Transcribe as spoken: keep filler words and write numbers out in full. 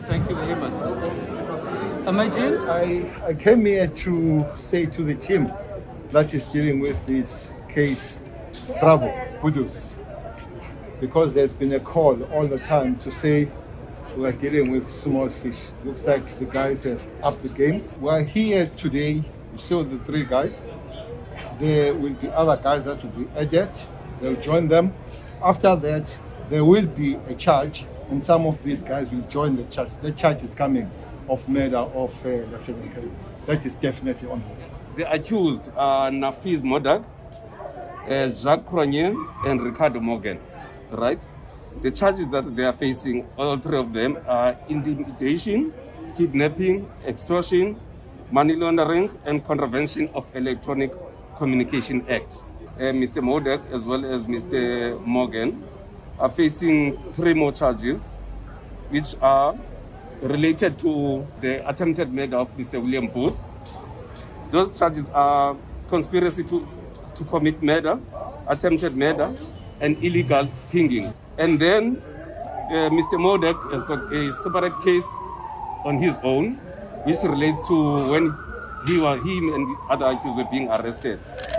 Thank you very much. Imagine. I, I came here to say to the team that is dealing with this case, bravo, kudos. Because there's been a call all the time to say we're dealing with small fish. Looks like the guys have upped the game. We're here today, you saw the three guys. There will be other guys that will be added. They'll join them. After that, there will be a charge, and some of these guys will join the charge. The charge is coming of murder of uh, Lieutenant Kelly. That is definitely on board. The accused are Nafiz Modag, uh, Jacques Cronje, and Ricardo Morgan, right? The charges that they are facing, all three of them, are intimidation, kidnapping, extortion, money laundering, and contravention of Electronic Communication Act. Uh, Mister Modag, as well as Mister Morgan, are facing three more charges, which are related to the attempted murder of Mister William Booth. Those charges are conspiracy to, to commit murder, attempted murder, and illegal pinging. And then uh, Mister Modag has got a separate case on his own, which relates to when he, was, him and the other accused were being arrested.